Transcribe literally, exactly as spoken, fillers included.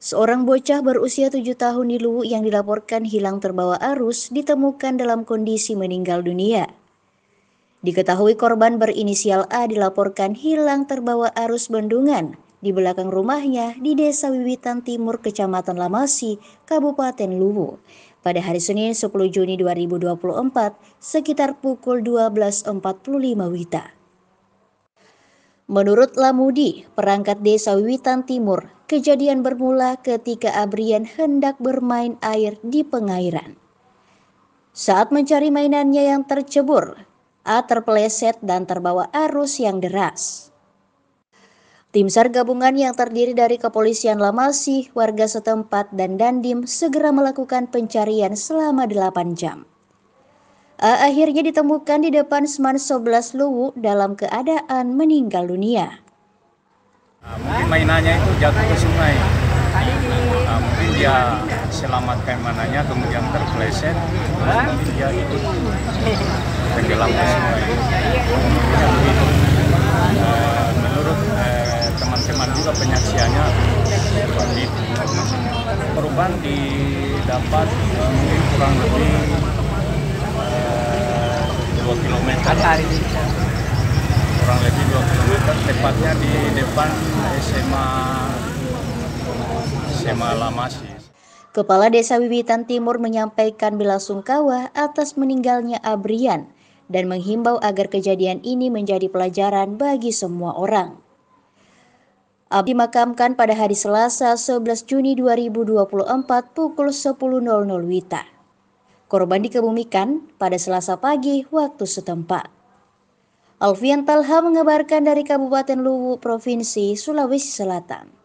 Seorang bocah berusia tujuh tahun di Luwu yang dilaporkan hilang terbawa arus ditemukan dalam kondisi meninggal dunia. Diketahui korban berinisial A dilaporkan hilang terbawa arus bendungan di belakang rumahnya di Desa Wiwitan Timur, Kecamatan Lamasi, Kabupaten Luwu, pada hari Senin sepuluh Juni dua ribu dua puluh empat sekitar pukul dua belas empat puluh lima wita. Menurut Lamudi, perangkat Desa Wiwitan Timur, kejadian bermula ketika Abrian hendak bermain air di pengairan. Saat mencari mainannya yang tercebur, A terpeleset dan terbawa arus yang deras. Tim SAR gabungan yang terdiri dari Kepolisian Lamasi, warga setempat, dan Dandim segera melakukan pencarian selama delapan jam. A akhirnya ditemukan di depan Seman sebelas Luwu dalam keadaan meninggal dunia. Nah, mungkin mainannya itu jatuh ke sungai. Nah, mungkin dia selamatkan mainannya, kemudian terpeleset, mungkin dia ikut tenggelam ke sungai. Nah, menurut teman-teman eh, juga penyaksiannya seperti itu. Korban didapat mungkin kurang lebih dua kilometer, kurang lebih dua kilometer, tepatnya di depan S M A S M A Lamasi. Kepala Desa Wiwitan Timur menyampaikan belasungkawa atas meninggalnya Abrian dan menghimbau agar kejadian ini menjadi pelajaran bagi semua orang. Abdi dimakamkan pada hari Selasa sebelas Juni dua ribu dua puluh empat pukul sepuluh wita. Korban dikebumikan pada Selasa pagi waktu setempat. Alfian Talha mengabarkan dari Kabupaten Luwu, Provinsi Sulawesi Selatan.